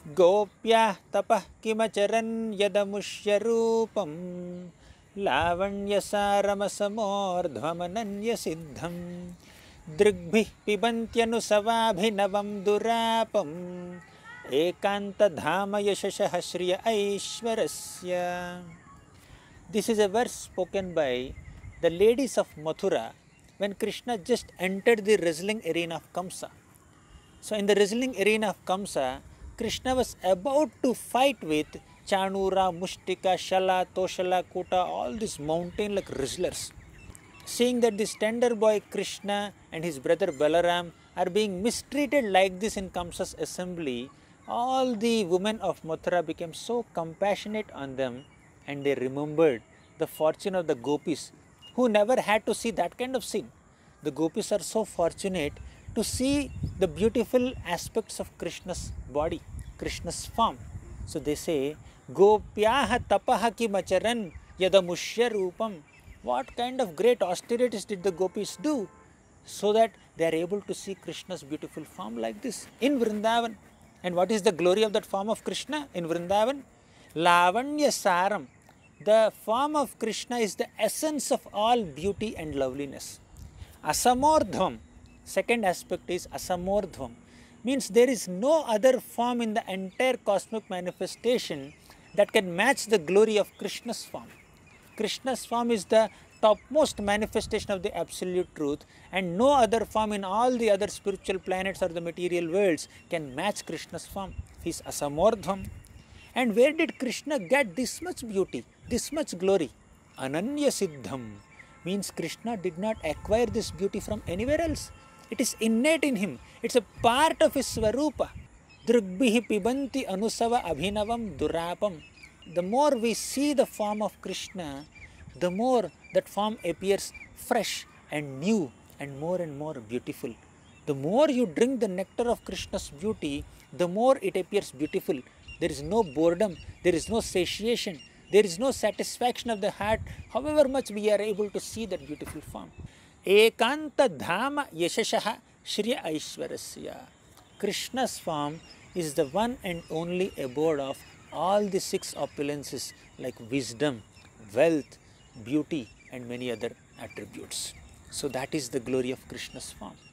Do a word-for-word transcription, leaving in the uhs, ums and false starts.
Gopya tapah kimacharan yadamushya rupam lavanya saramsamordhvamananya siddham drigbhi pibantyanusavabhinavam durapam ekanta dhama yashashah shriya aishwarasya. This is a verse spoken by the ladies of Mathura when Krishna just entered the wrestling arena of Kamsa. So in the wrestling arena of Kamsa, Krishna was about to fight with Chanura, Mushtika, Shala, Toshala, Kuta, all these mountain-like wrestlers. Seeing that this tender boy Krishna and his brother Balaram are being mistreated like this in Kamsa's assembly, all the women of Mathura became so compassionate on them, and they remembered the fortune of the gopis who never had to see that kind of scene. The gopis are so fortunate to see the beautiful aspects of Krishna's body, Krishna's form. So they say, Gopyaha tapaha kimacharan yadamushya rupam. What kind of great austerities did the gopis do so that they are able to see Krishna's beautiful form like this in Vrindavan? And what is the glory of that form of Krishna in Vrindavan? Lavanya saram. The form of Krishna is the essence of all beauty and loveliness. Asamordhvam. Second aspect is asamordhvam. Means there is no other form in the entire cosmic manifestation that can match the glory of Krishna's form. Krishna's form is the topmost manifestation of the absolute truth, and no other form in all the other spiritual planets or the material worlds can match Krishna's form. He is asamordhvam. And where did Krishna get this much beauty, this much glory? Ananya siddham. Means Krishna did not acquire this beauty from anywhere else. It is innate in him. It's a part of his swarupa. Drugbihi pibanti anusava abhinavam durapam. The more we see the form of Krishna, the more that form appears fresh and new and more and more beautiful. The more you drink the nectar of Krishna's beauty, the more it appears beautiful. There is no boredom, there is no satiation, there is no satisfaction of the heart, however much we are able to see that beautiful form. Ekanta dhama yashashaha shriya aishwarasya. Krishna's form is the one and only abode of all the six opulences like wisdom, wealth, beauty and many other attributes. So that is the glory of Krishna's form.